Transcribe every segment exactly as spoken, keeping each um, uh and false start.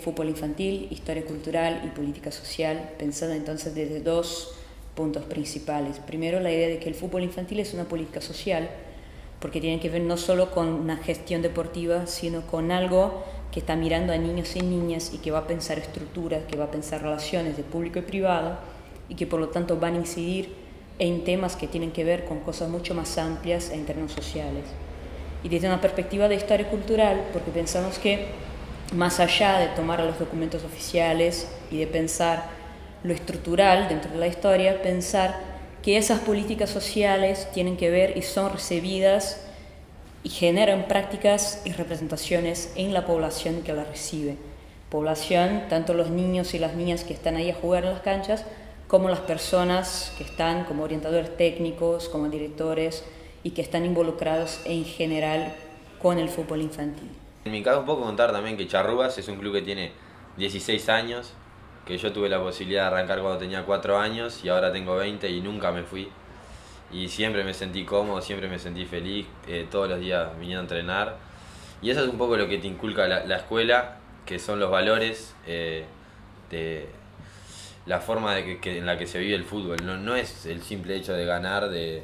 fútbol infantil, historia cultural y política social, pensando entonces desde dos puntos principales. Primero, la idea de que el fútbol infantil es una política social, porque tiene que ver no solo con una gestión deportiva, sino con algo que está mirando a niños y niñas y que va a pensar estructuras, que va a pensar relaciones de público y privado, y que por lo tanto van a incidir en temas que tienen que ver con cosas mucho más amplias en términos sociales. Y desde una perspectiva de historia cultural, porque pensamos que más allá de tomar los documentos oficiales y de pensar lo estructural dentro de la historia, pensar que esas políticas sociales tienen que ver y son recibidas y generan prácticas y representaciones en la población que las recibe. Población, tanto los niños y las niñas que están ahí a jugar en las canchas, como las personas que están como orientadores técnicos, como directores y que están involucrados en general con el fútbol infantil. En mi caso, puedo contar también que Charrúas es un club que tiene dieciséis años, que yo tuve la posibilidad de arrancar cuando tenía cuatro años y ahora tengo veinte y nunca me fui. Y siempre me sentí cómodo, siempre me sentí feliz, eh, todos los días viniendo a entrenar. Y eso es un poco lo que te inculca la, la escuela, que son los valores eh, de la forma de que, que, en la que se vive el fútbol. No, no es el simple hecho de ganar, de,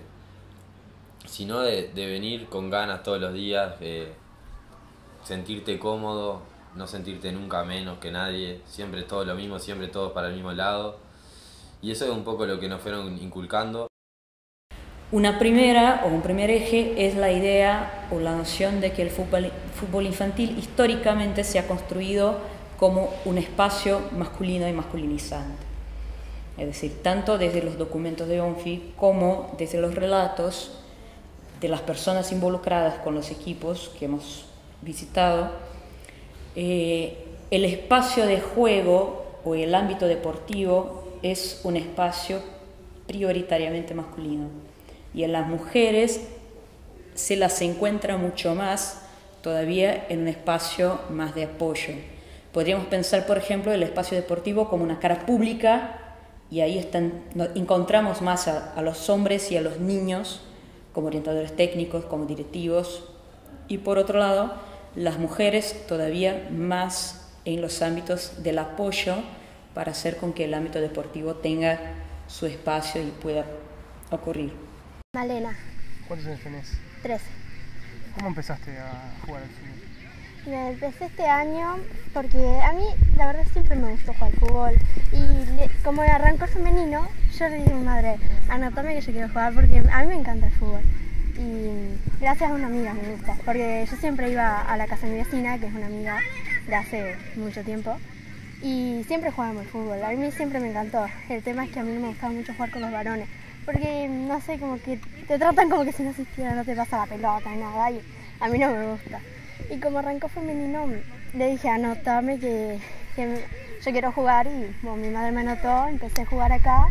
sino de, de venir con ganas todos los días, de sentirte cómodo, no sentirte nunca menos que nadie, siempre todo lo mismo, siempre todos para el mismo lado. Y eso es un poco lo que nos fueron inculcando. Una primera o un primer eje es la idea o la noción de que el fútbol, fútbol infantil históricamente se ha construido como un espacio masculino y masculinizante. Es decir, tanto desde los documentos de ONFI como desde los relatos de las personas involucradas con los equipos que hemos visitado, eh, el espacio de juego o el ámbito deportivo es un espacio prioritariamente masculino. Y en las mujeres se las encuentra mucho más todavía en un espacio más de apoyo. Podríamos pensar, por ejemplo, el espacio deportivo como una cara pública, y ahí están, encontramos más a, a los hombres y a los niños como orientadores técnicos, como directivos, y por otro lado, las mujeres todavía más en los ámbitos del apoyo para hacer con que el ámbito deportivo tenga su espacio y pueda ocurrir. Malena. ¿Cuántos años tenés? trece. ¿Cómo empezaste a jugar al fútbol? Me empecé este año porque a mí la verdad siempre me gustó jugar al fútbol y le, como arrancó femenino, yo le dije a mi madre, anótame que yo quiero jugar porque a mí me encanta el fútbol. Y gracias a una amiga me gusta, porque yo siempre iba a la casa de mi vecina, que es una amiga de hace mucho tiempo, y siempre jugábamos al fútbol. A mí siempre me encantó. El tema es que a mí no me gustaba mucho jugar con los varones, porque no sé, como que te tratan como que si no existiera, no te pasa la pelota ni nada, y a mí no me gusta. Y como arrancó femenino, le dije anótame que, que yo quiero jugar, y bueno, mi madre me anotó, empecé a jugar acá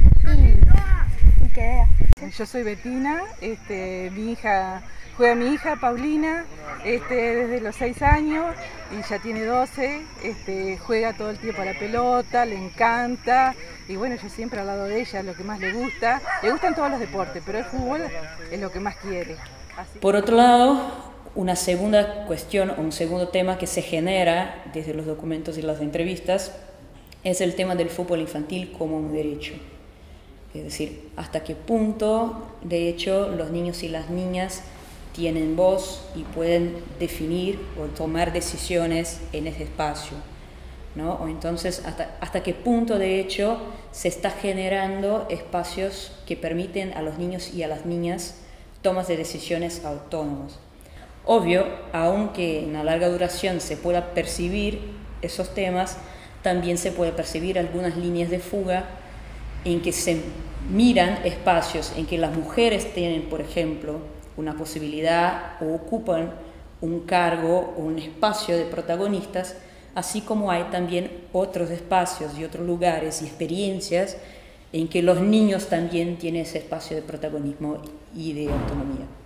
y, y quedé. Yo soy Betina, este, mi hija, juega mi hija Paulina este, desde los seis años y ya tiene doce, este, juega todo el tiempo a la pelota, le encanta y bueno, yo siempre al lado de ella, lo que más le gusta, le gustan todos los deportes, pero el fútbol es lo que más quiere. Así. Por otro lado, una segunda cuestión o un segundo tema que se genera desde los documentos y las entrevistas es el tema del fútbol infantil como un derecho. Es decir, hasta qué punto, de hecho, los niños y las niñas tienen voz y pueden definir o tomar decisiones en ese espacio, ¿no? O entonces, hasta, hasta qué punto, de hecho, se está generando espacios que permiten a los niños y a las niñas tomas de decisiones autónomas. Obvio, aunque en la larga duración se pueda percibir esos temas, también se puede percibir algunas líneas de fuga en que se miran espacios en que las mujeres tienen, por ejemplo, una posibilidad o ocupan un cargo o un espacio de protagonistas, así como hay también otros espacios y otros lugares y experiencias en que los niños también tienen ese espacio de protagonismo y de autonomía.